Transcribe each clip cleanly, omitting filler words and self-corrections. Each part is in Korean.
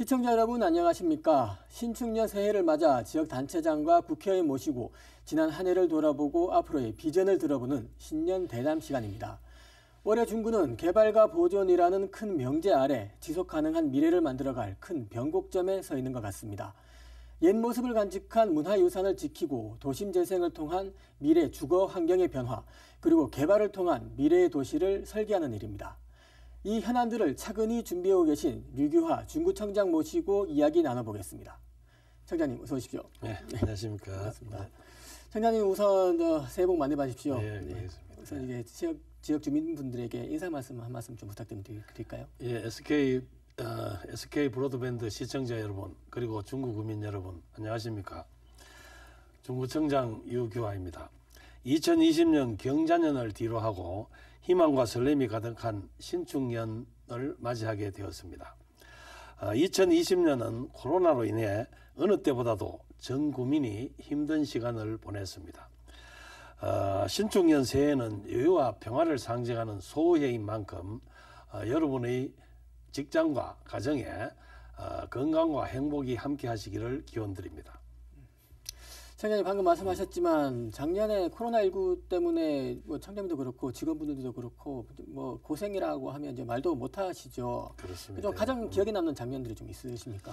시청자 여러분 안녕하십니까? 신축년 새해를 맞아 지역단체장과 국회의원 모시고 지난 한 해를 돌아보고 앞으로의 비전을 들어보는 신년 대담 시간입니다. 올해 중구는 개발과 보존이라는 큰 명제 아래 지속가능한 미래를 만들어갈 큰 변곡점에 서 있는 것 같습니다. 옛 모습을 간직한 문화유산을 지키고 도심 재생을 통한 미래 주거 환경의 변화, 그리고 개발을 통한 미래의 도시를 설계하는 일입니다. 이 현안들을 차근히 준비하고 계신 류규하 중구청장 모시고 이야기 나눠보겠습니다. 청장님 어서 오십시오. 네, 안녕하십니까. 반갑습니다. 네. 청장님 우선 새해 복 많이 받으십시오. 네, 알겠습니다. 우선 이제 지역 주민분들에게 인사 말씀 한 말씀 좀 부탁드릴까요? 예, SK 브로드밴드 시청자 여러분, 그리고 중구 구민 여러분, 안녕하십니까. 중구청장 유규하입니다. 2020년 경자년을 뒤로하고 희망과 설렘이 가득한 신축년을 맞이하게 되었습니다. 2020년은 코로나로 인해 어느 때보다도 전 국민이 힘든 시간을 보냈습니다. 신축년 새해는 여유와 평화를 상징하는 소해인 만큼 여러분의 직장과 가정에 건강과 행복이 함께 하시기를 기원드립니다. 청장님 방금 말씀하셨지만 작년에 코로나19 때문에 뭐 청장님도 그렇고 직원분들도 그렇고 뭐 고생이라고 하면 이제 말도 못 하시죠. 그렇습니다. 좀 가장 기억에 남는 장면들이 좀 있으십니까?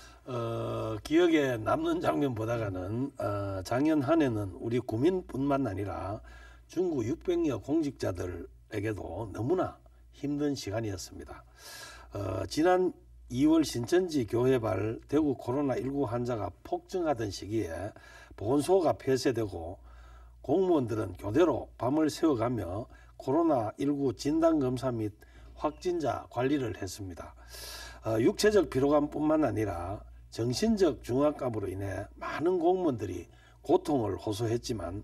기억에 남는 장면보다는 작년 한 해는 우리 구민뿐만 아니라 중구 600여 공직자들에게도 너무나 힘든 시간이었습니다. 지난 2월 신천지 교회발 대구 코로나19 환자가 폭증하던 시기에 보건소가 폐쇄되고 공무원들은 교대로 밤을 새워가며 코로나19 진단검사 및 확진자 관리를 했습니다. 육체적 피로감뿐만 아니라 정신적 중압감으로 인해 많은 공무원들이 고통을 호소했지만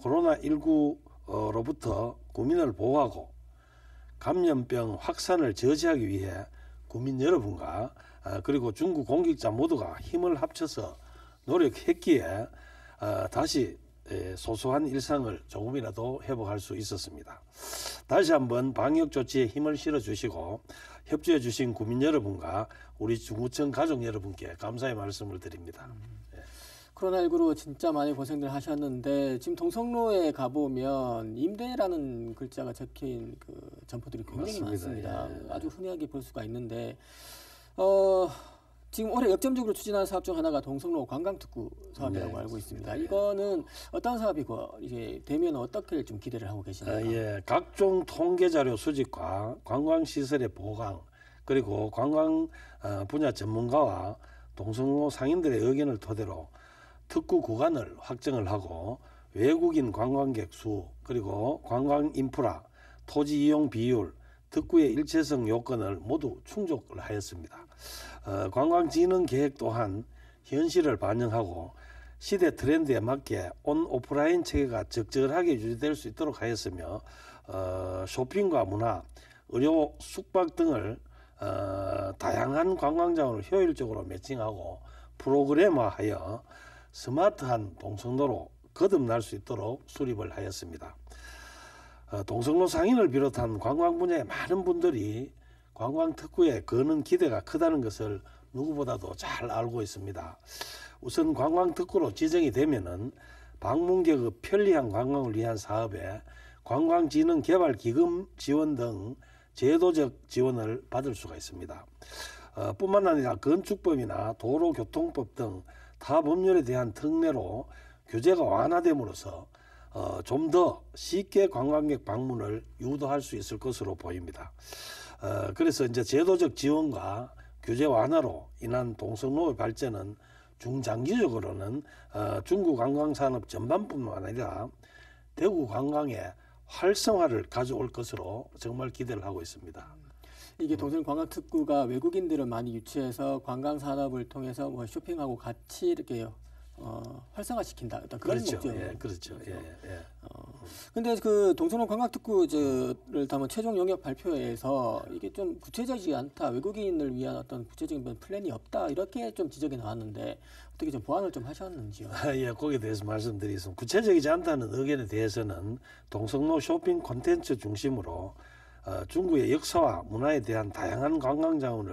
코로나19로부터 국민을 보호하고 감염병 확산을 저지하기 위해 국민 여러분과 그리고 중구 공직자 모두가 힘을 합쳐서 노력했기에 다시 소소한 일상을 조금이라도 회복할 수 있었습니다. 다시 한번 방역 조치에 힘을 실어주시고 협조해 주신 국민 여러분과 우리 중구청 가족 여러분께 감사의 말씀을 드립니다. 코로나19로 진짜 많이 고생들 하셨는데 지금 동성로에 가보면 임대라는 글자가 적힌 그 점포들이 굉장히 맞습니다. 많습니다. 예. 아주 흔하게 볼 수가 있는데 지금 올해 역점적으로 추진하는 사업 중 하나가 동성로 관광특구 사업이라고 네, 알고 있습니다. 예. 이거는 어떤 사업이고 이게 되면 어떻게 좀 기대를 하고 계십니까? 예, 각종 통계 자료 수집과 관광시설의 보강, 그리고 관광 분야 전문가와 동성로 상인들의 의견을 토대로 특구 구간을 확정을 하고 외국인 관광객 수, 그리고 관광 인프라, 토지 이용 비율, 특구의 일체성 요건을 모두 충족을 하였습니다. 관광진흥 계획 또한 현실을 반영하고 시대 트렌드에 맞게 온 오프라인 체계가 적절하게 유지될 수 있도록 하였으며 쇼핑과 문화, 의료, 숙박 등을 다양한 관광자원을 효율적으로 매칭하고 프로그램화하여 스마트한 동성로로 거듭날 수 있도록 수립을 하였습니다. 동성로 상인을 비롯한 관광 분야의 많은 분들이 관광특구에 거는 기대가 크다는 것을 누구보다도 잘 알고 있습니다. 우선 관광특구로 지정이 되면은 방문객의 편리한 관광을 위한 사업에 관광진흥개발기금 지원 등 제도적 지원을 받을 수가 있습니다. 뿐만 아니라 건축법이나 도로교통법 등 타 법률에 대한 특례로 규제가 완화됨으로써 좀 더 쉽게 관광객 방문을 유도할 수 있을 것으로 보입니다. 그래서 이제 제도적 지원과 규제 완화로 인한 동성로의 발전은 중장기적으로는 중구 관광산업 전반뿐만 아니라 대구 관광의 활성화를 가져올 것으로 정말 기대를 하고 있습니다. 이게 동성 관광특구가 외국인들을 많이 유치해서 관광 산업을 통해서 뭐 쇼핑하고 같이 이렇게 활성화시킨다. 어떤 그런 그렇죠. 목적. 예, 그렇죠. 예, 예. 근데 그 동성로 관광특구를 담은 최종 영역 발표에서 이게 좀 구체적이지 않다. 외국인을 위한 어떤 구체적인 플랜이 없다. 이렇게 좀 지적이 나왔는데 어떻게 좀 보완을 좀 하셨는지요? 예, 거기에 대해서 말씀드리겠습니다. 구체적이지 않다는 의견에 대해서는 동성로 쇼핑 콘텐츠 중심으로 중구의 역사와 문화에 대한 다양한 관광 자원을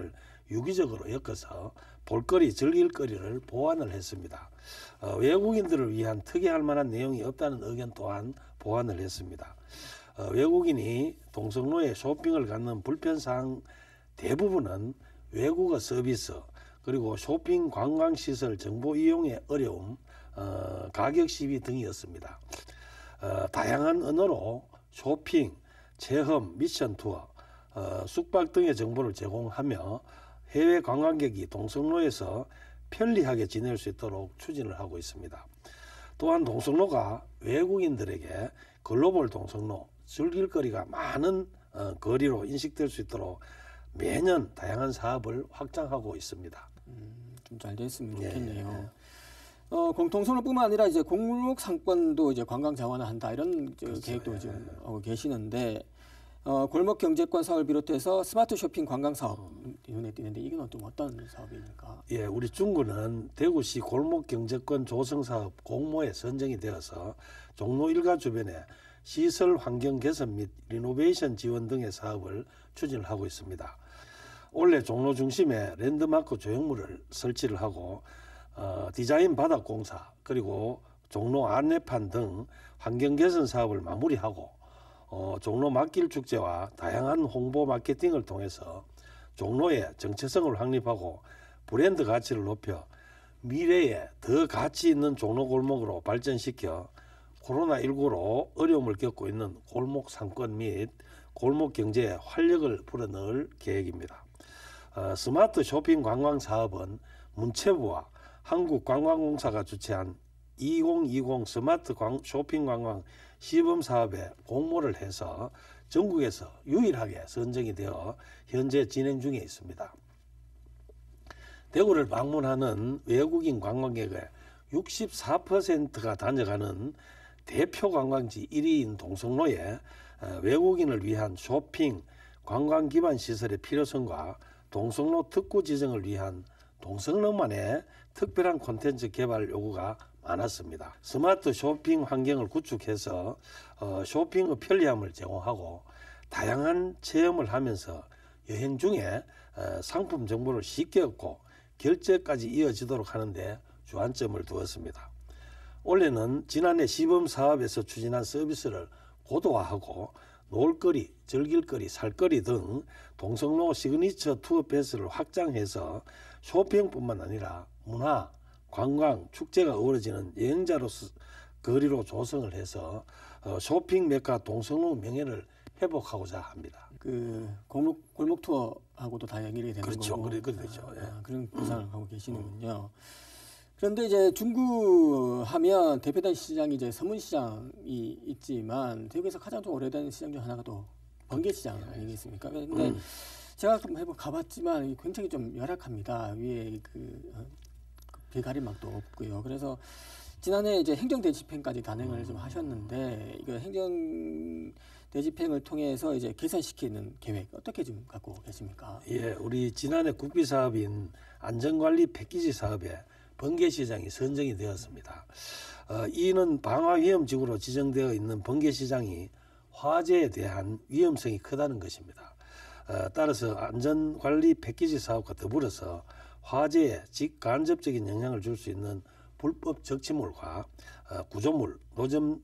유기적으로 엮어서 볼거리, 즐길거리를 보완을 했습니다. 외국인들을 위한 특이할 만한 내용이 없다는 의견 또한 보완을 했습니다. 외국인이 동성로에 쇼핑을 갖는 불편사항 대부분은 외국어 서비스, 그리고 쇼핑 관광시설 정보 이용의 어려움, 가격 시비 등이었습니다. 다양한 언어로 쇼핑, 체험, 미션 투어, 숙박 등의 정보를 제공하며 해외 관광객이 동성로에서 편리하게 지낼 수 있도록 추진을 하고 있습니다. 또한 동성로가 외국인들에게 글로벌 동성로, 즐길거리가 많은 거리로 인식될 수 있도록 매년 다양한 사업을 확장하고 있습니다. 좀 잘 됐으면 좋겠네요. 공동선호뿐만 아니라 이제 골목 상권도 이제 관광 자원화한다 이런 그렇죠. 계획도 지금 하고 계시는데 골목 경제권 사업을 비롯해서 스마트 쇼핑 관광 사업 눈에 띄는데 이건 어떤 사업입니까? 예, 우리 중구는 대구시 골목 경제권 조성 사업 공모에 선정이 되어서 종로 일가 주변에 시설 환경 개선 및 리노베이션 지원 등의 사업을 추진을 하고 있습니다. 올해 종로 중심에 랜드마크 조형물을 설치를 하고 디자인 바닥 공사, 그리고 종로 안내판 등 환경 개선 사업을 마무리하고 종로 막길 축제와 다양한 홍보 마케팅을 통해서 종로의 정체성을 확립하고 브랜드 가치를 높여 미래에 더 가치 있는 종로 골목으로 발전시켜 코로나19로 어려움을 겪고 있는 골목 상권 및 골목 경제에 활력을 불어넣을 계획입니다. 스마트 쇼핑 관광 사업은 문체부와 한국관광공사가 주최한 2020 스마트 쇼핑 관광 시범 사업에 공모를 해서 전국에서 유일하게 선정이 되어 현재 진행 중에 있습니다. 대구를 방문하는 외국인 관광객의 64%가 다녀가는 대표 관광지 1위인 동성로에 외국인을 위한 쇼핑, 관광 기반 시설의 필요성과 동성로 특구 지정을 위한 동성로만의 특별한 콘텐츠 개발 요구가 많았습니다. 스마트 쇼핑 환경을 구축해서 쇼핑의 편리함을 제공하고 다양한 체험을 하면서 여행 중에 상품 정보를 쉽게 얻고 결제까지 이어지도록 하는데 주안점을 두었습니다. 올해는 지난해 시범 사업에서 추진한 서비스를 고도화하고 놀거리, 즐길거리, 살거리 등 동성로 시그니처 투어 패스를 확장해서 쇼핑뿐만 아니라 문화, 관광, 축제가 어우러지는 여행자로서 거리로 조성을 해서 쇼핑 메카 동성로 명예를 회복하고자 합니다. 그 골목 투어하고도 다 연결이 되는 그렇죠. 거고. 그렇죠. 예. 그런 구상을 하고 계시는군요. 그런데 이제 중구 하면 대표된 시장이 이제 서문시장이 있지만 대구에서 가장 좀 오래된 시장 중 하나가 또 번개시장 아니겠습니까? 그런데 제가 좀 해보 가봤지만 굉장히 좀 열악합니다. 위에 그 비가림막도 없고요. 그래서 지난해 이제 행정대집행까지 단행을 좀 하셨는데 이거 행정대집행을 통해서 이제 개선시키는 계획 어떻게 지금 갖고 계십니까? 예, 우리 지난해 국비 사업인 안전관리 패키지 사업에 번개시장이 선정이 되었습니다. 이는 방화 위험지구로 지정되어 있는 번개시장이 화재에 대한 위험성이 크다는 것입니다. 따라서 안전관리 패키지 사업과 더불어서 화재에 직간접적인 영향을 줄 수 있는 불법 적치물과 구조물, 노점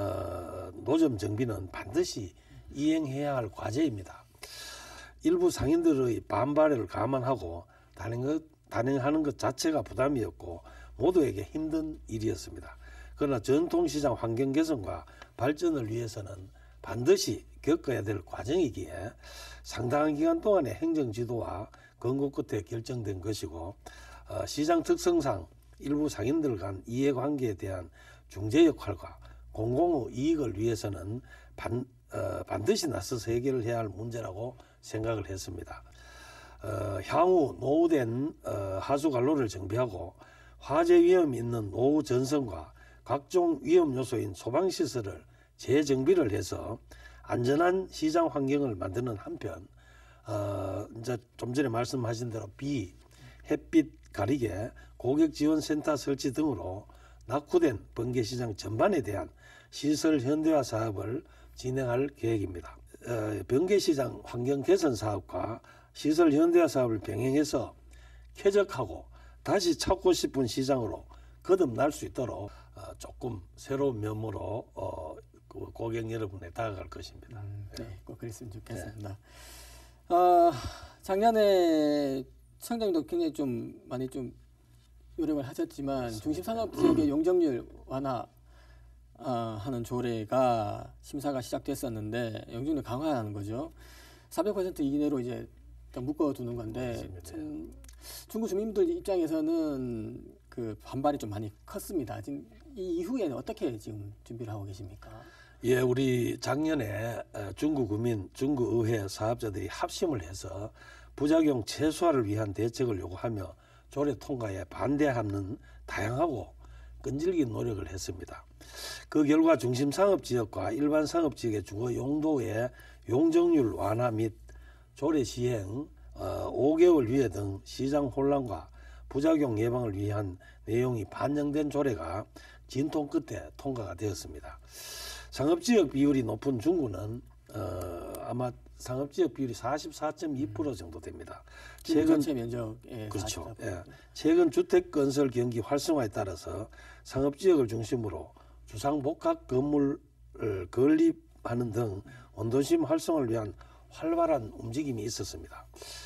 정비는 반드시 이행해야 할 과제입니다. 일부 상인들의 반발을 감안하고 단행하는 것 자체가 부담이었고 모두에게 힘든 일이었습니다. 그러나 전통시장 환경 개선과 발전을 위해서는 반드시 겪어야 될 과정이기에 상당한 기간 동안의 행정지도와 권고 끝에 결정된 것이고 시장 특성상 일부 상인들 간 이해관계에 대한 중재 역할과 공공의 이익을 위해서는 반드시 나서서 해결을 해야 할 문제라고 생각을 했습니다. 향후 노후된 하수관로를 정비하고 화재 위험이 있는 노후 전선과 각종 위험 요소인 소방시설을 재정비를 해서 안전한 시장 환경을 만드는 한편 이제 좀 전에 말씀하신 대로 햇빛 가리개, 고객 지원 센터 설치 등으로 낙후된 번개시장 전반에 대한 시설 현대화 사업을 진행할 계획입니다. 번개시장 환경 개선 사업과 시설 현대화 사업을 병행해서 쾌적하고 다시 찾고 싶은 시장으로 거듭날 수 있도록 조금 새로운 면모로 그 고객 여러분에 다가갈 것입니다. 네, 꼭 그랬으면 좋겠습니다. 작년에 청장님도 굉장히 좀 많이 좀 노력을 하셨지만 중심 산업 지역의 용적률 완화 하는 조례가 심사가 시작됐었는데 용적률 강화하는 거죠. 400% 이내로 이제 묶어두는 건데 참 중구 주민들 입장에서는 그 반발이 좀 많이 컸습니다. 지금 이 이후에는 어떻게 지금 준비를 하고 계십니까? 예, 우리 작년에 중구구민, 중구의회 사업자들이 합심을 해서 부작용 최소화를 위한 대책을 요구하며 조례 통과에 반대하는 다양하고 끈질긴 노력을 했습니다. 그 결과 중심 상업지역과 일반 상업지역의 주거 용도의 용적률 완화 및 조례 시행 5개월 이내 등 시장 혼란과 부작용 예방을 위한 내용이 반영된 조례가 진통 끝에 통과가 되었습니다. 상업지역 비율이 높은 중구는 아마 상업지역 비율이 44.2% 정도 됩니다. 최근 전체 면적의 그렇죠. 44%. 예. 최근 주택 건설 경기 활성화에 따라서 상업지역을 중심으로 주상복합 건물을 건립하는 등 원도심 활성화를 위한 활발한 움직임이 있었습니다.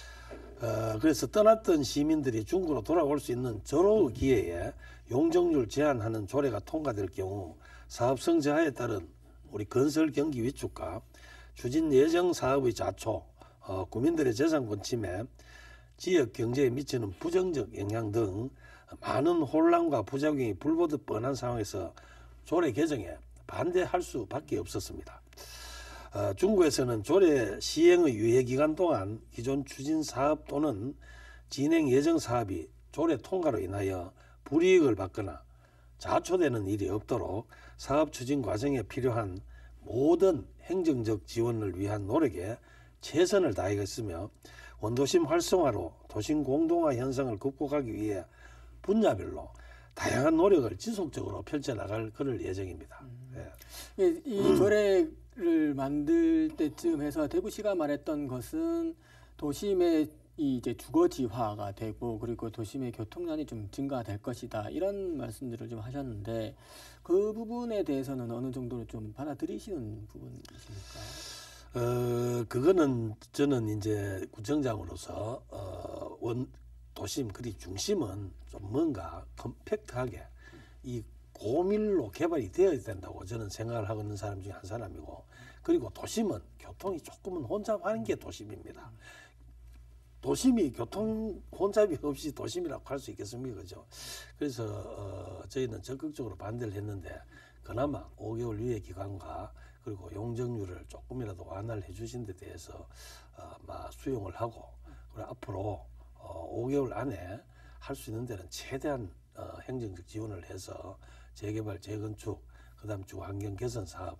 그래서 떠났던 시민들이 중구로 돌아올 수 있는 절호의 기회에 용적률 제한하는 조례가 통과될 경우 사업 성장에 따른 우리 건설 경기 위축과 추진 예정 사업의 자초, 국민들의 재산권 침해, 지역 경제에 미치는 부정적 영향 등 많은 혼란과 부작용이 불보듯 뻔한 상황에서 조례 개정에 반대할 수밖에 없었습니다. 중구에서는 조례 시행의 유예 기간 동안 기존 추진 사업 또는 진행 예정 사업이 조례 통과로 인하여 불이익을 받거나 자초되는 일이 없도록 사업 추진 과정에 필요한 모든 행정적 지원을 위한 노력에 최선을 다하겠으며 원도심 활성화로 도심 공동화 현상을 극복하기 위해 분야별로 다양한 노력을 지속적으로 펼쳐나갈 그럴 예정입니다. 이 조례를 만들 때쯤 해서 대구시가 말했던 것은 도심의 이제 주거지화가 되고 그리고 도심의 교통량이 좀 증가될 것이다 이런 말씀들을 좀 하셨는데 그 부분에 대해서는 어느 정도로 좀 받아들이시는 부분이십니까? 그거는 저는 이제 구청장으로서 도심 그리 중심은 좀 뭔가 컴팩트하게 이 고밀로 개발이 되어야 된다고 저는 생각을 하고 있는 사람 중에 한 사람이고 그리고 도심은 교통이 조금은 혼잡하는 게 도심입니다. 도심이 교통 혼잡이 없이 도심이라고 할 수 있겠습니까? 그죠? 그래서 저희는 적극적으로 반대를 했는데 그나마 5개월 유예 기간과 그리고 용적률을 조금이라도 완화를 해주신 데 대해서 수용을 하고 그리고 앞으로 5개월 안에 할 수 있는 데는 최대한 행정적 지원을 해서 재개발, 재건축, 그다음 주거 환경 개선 사업,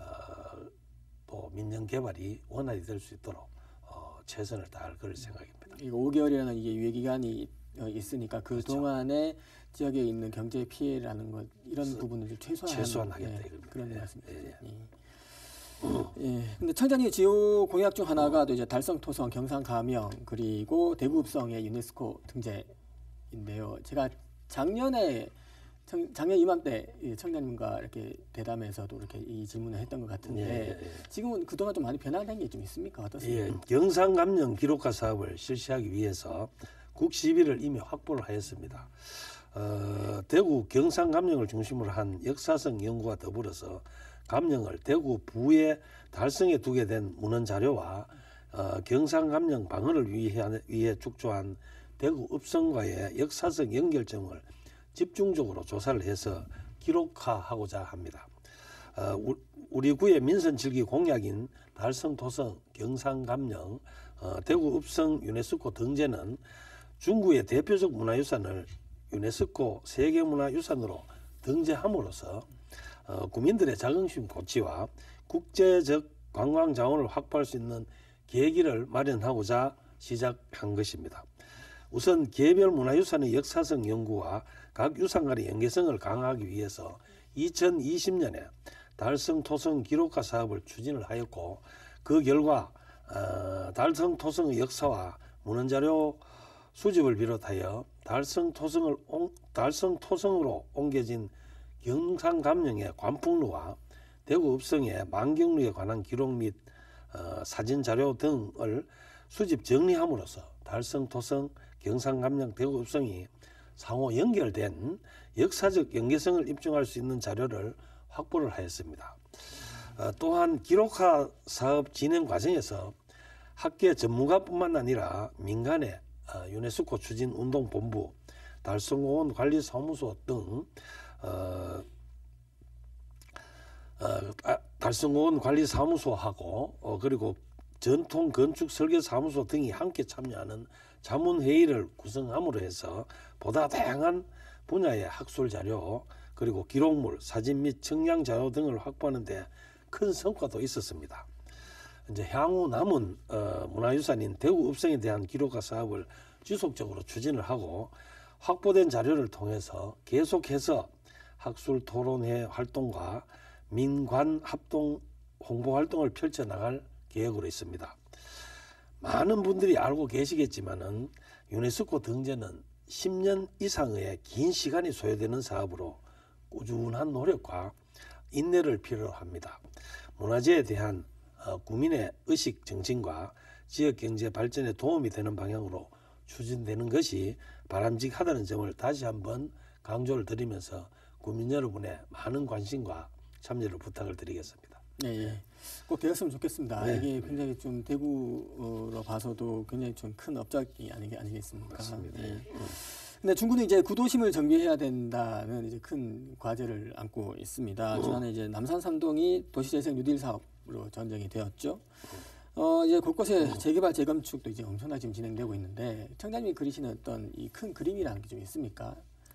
또 민영 개발이 원활히 될 수 있도록 최선을 다할 그럴 생각입니다. 이거 5개월이라는 이게 유예 기간이 있으니까 그 그렇죠. 동안에 지역에 있는 경제 피해라는 것 이런 부분을 좀 최소화하겠다 이겁니다. 그런 말씀이죠. 예. 근데 청장님 지호 공약 중 하나가 또 이제 달성 토성 경상 가명 그리고 대구 읍성의 유네스코 등재인데요. 제가 작년에 작년 이맘때 청장님과 이렇게 대담에서도 이렇게 이 질문을 했던 것 같은데 지금은 그동안 좀 많이 변화된 게 좀 있습니까? 어떻습니까? 예, 경상감령 기록화 사업을 실시하기 위해서 국 시비를 이미 확보를 하였습니다. 대구 경상감령을 중심으로 한 역사성 연구와 더불어서 감령을 대구 부에 달성해 두게 된 문헌 자료와 경상감령 방어를 위해 축조한 대구 읍성과의 역사적 연결점을 집중적으로 조사를 해서 기록화하고자 합니다. 우리 구의 민선 7기 공약인 달성 토성 경상감령 대구 읍성 유네스코 등재는 중구의 대표적 문화유산을 유네스코 세계문화유산으로 등재함으로써 구민들의 자긍심 고취와 국제적 관광 자원을 확보할 수 있는 계기를 마련하고자 시작한 것입니다. 우선 개별 문화유산의 역사성 연구와 각 유산 간의 연계성을 강화하기 위해서 2020년에 달성 토성 기록화 사업을 추진을 하였고 그 결과 달성 토성의 역사와 문헌자료 수집을 비롯하여 달성 토성으로 옮겨진 경상감령의 관풍루와 대구 읍성의 만경루에 관한 기록 및 사진 자료 등을 수집 정리함으로써 달성 토성 경상감령 대구 읍성이 상호 연결된 역사적 연계성을 입증할 수 있는 자료를 확보를 하였습니다. 또한 기록화 사업 진행 과정에서 학계 전문가뿐만 아니라 민간의 유네스코 추진운동본부, 달성공원 관리사무소 등 달성공원 관리사무소하고 그리고 전통건축설계사무소 등이 함께 참여하는 자문회의를 구성함으로 해서 보다 다양한 분야의 학술자료 그리고 기록물, 사진 및 청량자료 등을 확보하는 데 큰 성과도 있었습니다. 이제 향후 남은 문화유산인 대구 읍성에 대한 기록화 사업을 지속적으로 추진을 하고 확보된 자료를 통해서 계속해서 학술 토론회 활동과 민관 합동 홍보 활동을 펼쳐나갈 계획으로 있습니다. 많은 분들이 알고 계시겠지만은 유네스코 등재는 10년 이상의 긴 시간이 소요되는 사업으로 꾸준한 노력과 인내를 필요로 합니다. 문화재에 대한 국민의 의식 정진과 지역경제 발전에 도움이 되는 방향으로 추진되는 것이 바람직하다는 점을 다시 한번 강조를 드리면서 국민 여러분의 많은 관심과 참여를 부탁을 드리겠습니다. 네, 꼭 되었으면 좋겠습니다. 네. 이게 굉장히 좀 대구로 봐서도 굉장히 좀 큰 업적이 아니겠습니까? 맞습니다. 네. 근데 중구는 이제 구도심을 정비해야 된다는 이제 큰 과제를 안고 있습니다. 지난해 이제 남산 3동이 도시재생 뉴딜 사업으로 전정이 되었죠. 이제 곳곳에 재개발 재건축도 이제 엄청나게 지금 진행되고 있는데 청장님이 그리시는 어떤 이 큰 그림이라는 게 좀 있습니까?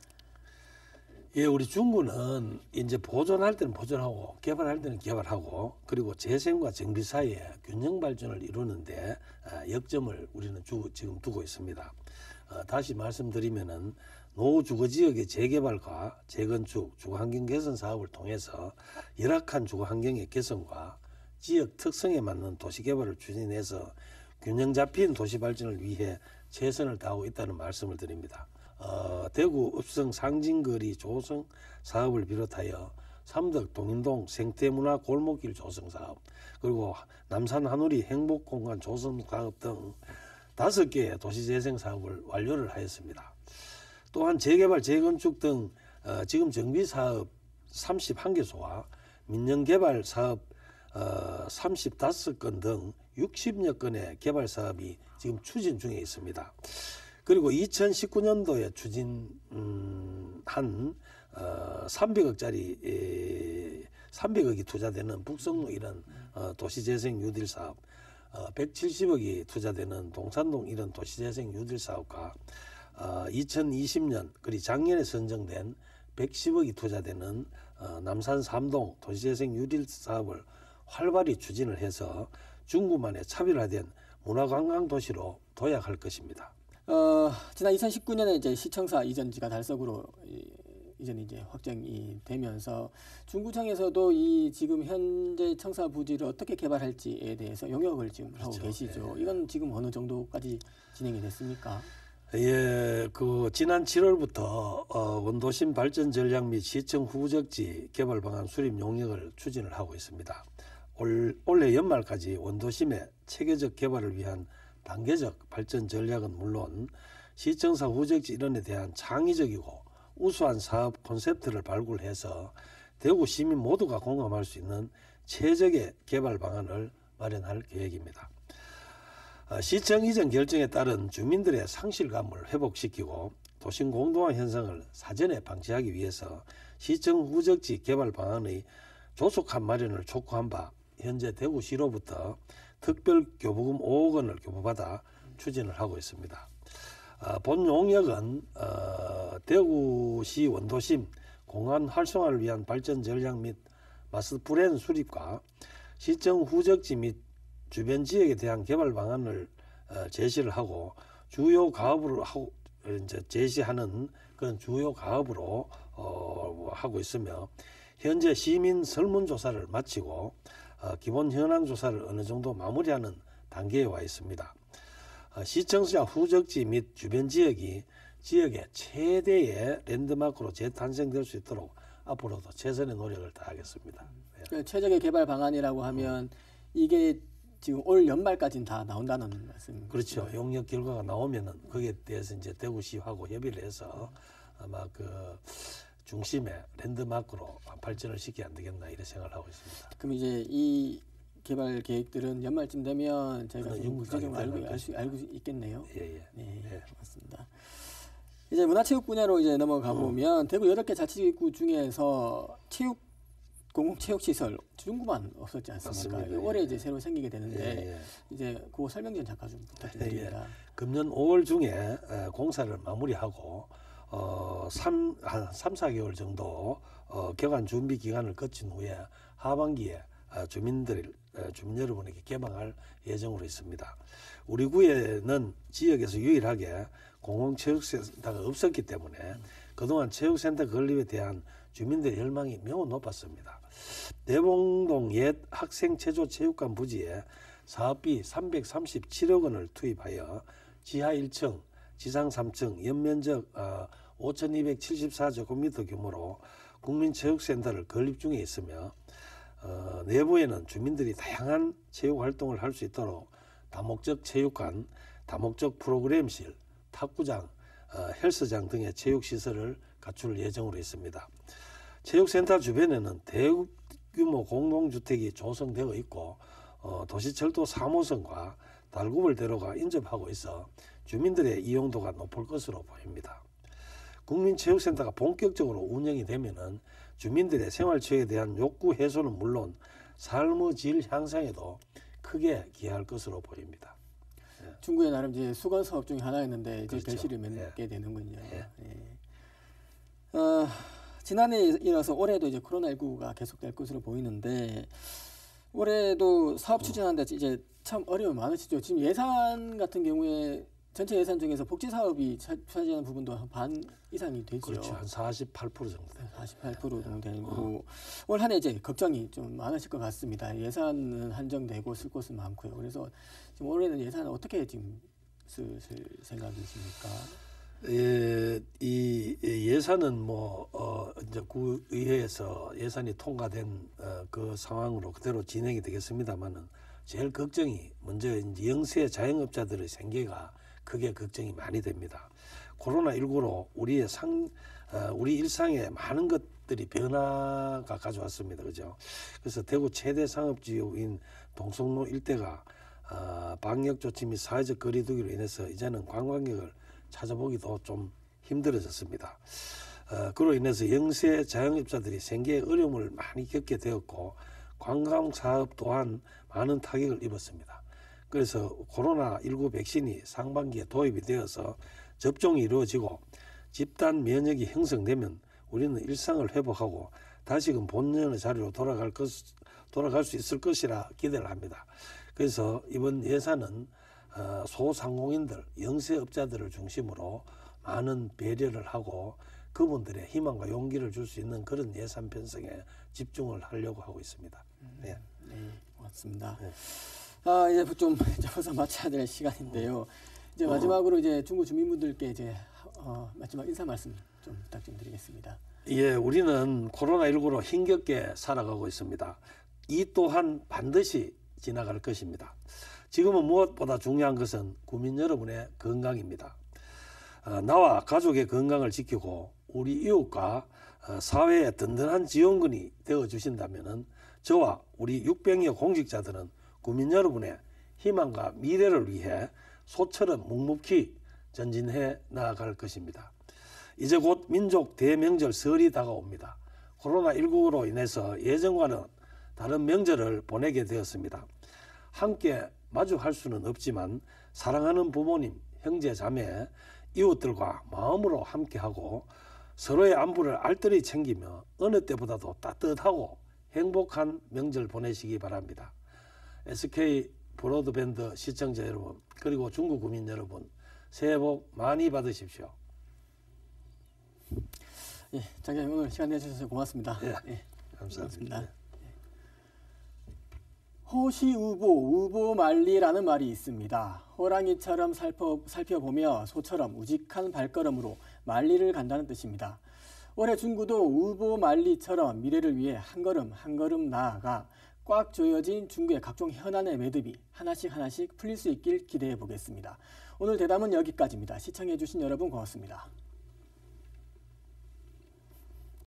예, 우리 중구는 이제 보존할 때는 보존하고 개발할 때는 개발하고 그리고 재생과 정비 사이에 균형 발전을 이루는데 역점을 우리는 지금 두고 있습니다. 다시 말씀드리면은 노후 주거 지역의 재개발과 재건축, 주거 환경 개선 사업을 통해서 열악한 주거 환경의 개선과 지역 특성에 맞는 도시 개발을 추진해서 균형 잡힌 도시 발전을 위해 최선을 다하고 있다는 말씀을 드립니다. 대구 읍성 상징거리 조성 사업을 비롯하여 삼덕 동인동 생태문화 골목길 조성 사업 그리고 남산 한우리 행복공간 조성 사업 등 5개의 도시재생 사업을 완료를 하였습니다. 또한 재개발 재건축 등 지금 정비사업 31개소와 민영개발 사업 35건 등 60여 건의 개발 사업이 지금 추진 중에 있습니다. 그리고 2019년도에 추진한 300억이 투자되는 북성로 이런 도시재생 뉴딜 사업 170억이 투자되는 동산동 이런 도시재생 뉴딜 사업과 2020년 그리고 작년에 선정된 110억이 투자되는 남산 3동 도시재생 뉴딜 사업을 활발히 추진을 해서 중구만의 차별화된 문화관광도시로 도약할 것입니다. 지난 2019년에 이제 시청사 이전지가 달석으로 이전이 이제 확정이 되면서 중구청에서도 이 지금 현재 청사 부지를 어떻게 개발할지에 대해서 용역을 지금 하고 그렇죠. 계시죠. 예. 이건 지금 어느 정도까지 진행이 됐습니까? 예, 지난 7월부터 원도심 발전 전략 및 시청 후적지 개발 방안 수립 용역을 추진을 하고 있습니다. 올해 연말까지 원도심의 체계적 개발을 위한 단계적 발전 전략은 물론 시청사 후적지 이런에 대한 창의적이고 우수한 사업 콘셉트를 발굴해서 대구 시민 모두가 공감할 수 있는 최적의 개발 방안을 마련할 계획입니다. 시청 이전 결정에 따른 주민들의 상실감을 회복시키고 도심 공동화 현상을 사전에 방지하기 위해서 시청 후적지 개발 방안의 조속한 마련을 촉구한 바 현재 대구시로부터 특별 교부금 5억 원을 교부받아 추진을 하고 있습니다. 본 용역은 대구시 원도심 공간 활성화를 위한 발전 전략 및 마스터 플랜 수립과 시청 후적지 및 주변 지역에 대한 개발 방안을 제시를 하고 주요 가업으로 하고 이제 제시하는 그런 주요 가업으로 하고 있으며 현재 시민 설문조사를 마치고 기본 현황 조사를 어느 정도 마무리하는 단계에 와 있습니다. 시청사 후적지 및 주변 지역의 최대의 랜드마크로 재탄생될 수 있도록 앞으로도 최선의 노력을 다하겠습니다. 네. 그 최적의 개발 방안이라고 하면 이게 지금 올 연말까지는 다 나온다는 말씀. 그렇죠. 용역 결과가 나오면은 거기에 대해서 이제 대구시하고 협의를 해서 아마 그 중심의 랜드마크로 발전을 시켜야 안 되겠나 이런 생각을 하고 있습니다. 그럼 이제 이 개발 계획들은 연말쯤 되면 저희가 구체적으로 알고 있겠네요. 예. 네, 예. 맞습니다. 이제 문화체육 분야로 이제 넘어가 보면 대구 8개 자치구 중에서 공공체육시설 중구만 없었지 않습니까? 맞습니다. 올해 이제 새로 생기게 되는데 예. 이제 그 설명 좀 잠깐 좀 부탁드립니다. 금년 5월 중에 공사를 마무리하고 한 3, 4개월 정도 개관 준비 기간을 거친 후에 하반기에 주민 여러분에게 개방할 예정으로 있습니다. 우리 구에는 지역에서 유일하게 공공체육센터가 없었기 때문에 그동안 체육센터 건립에 대한 주민들의 열망이 매우 높았습니다. 대봉동 옛 학생체조체육관 부지에 사업비 337억 원을 투입하여 지하 1층, 지상 3층, 연면적 5,274제곱미터 규모로 국민체육센터를 건립 중에 있으며 내부에는 주민들이 다양한 체육활동을 할 수 있도록 다목적 체육관, 다목적 프로그램실, 탁구장, 헬스장 등의 체육시설을 갖출 예정으로 있습니다. 체육센터 주변에는 대규모 공동주택이 조성되어 있고 도시철도 3호선과 달구벌 대로가 인접하고 있어 주민들의 이용도가 높을 것으로 보입니다. 국민체육센터가 본격적으로 운영이 되면은 주민들의 생활체육에 대한 욕구 해소는 물론 삶의 질 향상에도 크게 기여할 것으로 보입니다. 중구의 나름 이제 수건 사업 중에 하나였는데 이제 그렇죠. 결실을 맺게 되는군요. 예. 지난해 이어서 올해도 이제 코로나19가 계속될 것으로 보이는데 올해도 사업 추진하는데 이제 참 어려움이 많으시죠. 지금 예산 같은 경우에 전체 예산 중에서 복지 사업이 차지하는 부분도 한 반 이상이 되죠. 그렇죠. 한 48% 정도 됩니다. 48% 정도 되고 올 한 해 이제 걱정이 좀 많으실 것 같습니다. 예산은 한정되고 쓸 곳은 많고요. 그래서 지금 올해는 예산을 어떻게 지금 쓸 생각이십니까? 이 예산은 이제 구의회에서 예산이 통과된 그 상황으로 그대로 진행이 되겠습니다만은 제일 걱정이 먼저 이제 영세 자영업자들의 생계가 크게 걱정이 많이 됩니다. 코로나19로 우리 일상에 많은 것들이 변화가 가져왔습니다. 그죠? 그래서 대구 최대 상업지역인 동성로 일대가 방역 조치 및 사회적 거리 두기로 인해서 이제는 관광객을 찾아보기도 좀 힘들어졌습니다. 그로 인해서 영세 자영업자들이 생계에 어려움을 많이 겪게 되었고 관광사업 또한 많은 타격을 입었습니다. 그래서 코로나19 백신이 상반기에 도입이 되어서 접종이 이루어지고 집단 면역이 형성되면 우리는 일상을 회복하고 다시금 본연의 자리로 돌아갈 수 있을 것이라 기대를 합니다. 그래서 이번 예산은 소상공인들, 영세업자들을 중심으로 많은 배려를 하고 그분들의 희망과 용기를 줄 수 있는 그런 예산 편성에 집중을 하려고 하고 있습니다. 네, 고맙습니다. 네. 이제 좀 벌써 마쳐야 될 시간인데요. 이제 마지막으로 이제 중구 주민분들께 이제 마지막 인사 말씀 좀 부탁 좀 드리겠습니다. 예, 우리는 코로나19로 힘겹게 살아가고 있습니다. 이 또한 반드시 지나갈 것입니다. 지금은 무엇보다 중요한 것은 국민 여러분의 건강입니다. 나와 가족의 건강을 지키고 우리 이웃과 사회의 든든한 지원군이 되어주신다면 저와 우리 600여 공직자들은 국민 여러분의 희망과 미래를 위해 소처럼 묵묵히 전진해 나아갈 것입니다. 이제 곧 민족 대명절 설이 다가옵니다. 코로나19로 인해서 예전과는 다른 명절을 보내게 되었습니다. 함께 마주할 수는 없지만 사랑하는 부모님, 형제, 자매, 이웃들과 마음으로 함께하고 서로의 안부를 알뜰히 챙기며 어느 때보다도 따뜻하고 행복한 명절 보내시기 바랍니다. SK 브로드밴드 시청자 여러분 그리고 중구 구민 여러분 새해 복 많이 받으십시오. 예, 장관님 오늘 시간 내주셔서 고맙습니다. 예, 감사합니다. 호시우보, 우보만리라는 말이 있습니다. 호랑이처럼 살펴보며 소처럼 우직한 발걸음으로 만리를 간다는 뜻입니다. 올해 중구도 우보만리처럼 미래를 위해 한 걸음 한 걸음 나아가 꽉 조여진 중구의 각종 현안의 매듭이 하나씩 풀릴 수 있길 기대해 보겠습니다. 오늘 대담은 여기까지입니다. 시청해 주신 여러분 고맙습니다.